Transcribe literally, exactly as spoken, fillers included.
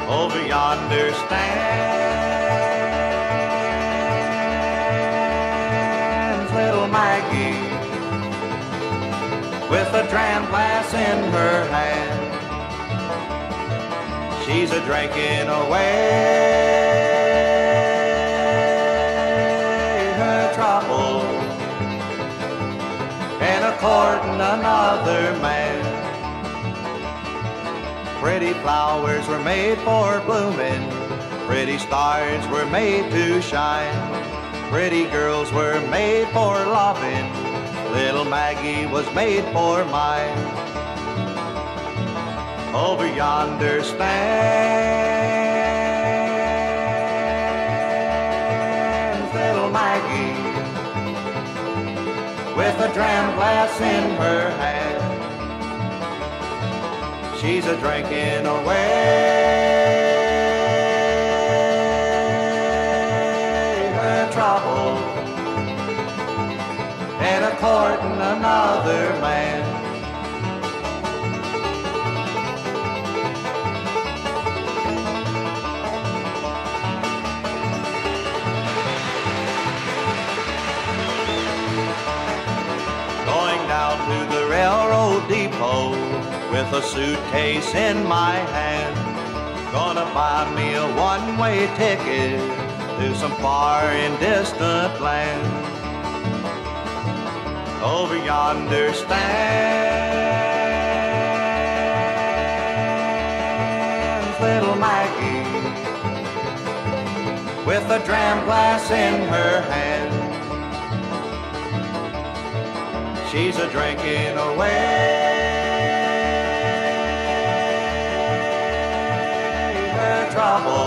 over yonder stands little Maggie with a dram glass in her hand. She's a drinking away her trouble and a courting another man. Pretty flowers were made for blooming, pretty stars were made to shine, pretty girls were made for loving, little Maggie was made for mine. Over yonder stands little Maggie with a dram glass in her hand. She's a drinking away her trouble and a courting another man. Down to the railroad depot with a suitcase in my hand, gonna buy me a one-way ticket to some far and distant land. Over yonder stands little Maggie with a dram glass in her hand. She's a drinking away her trouble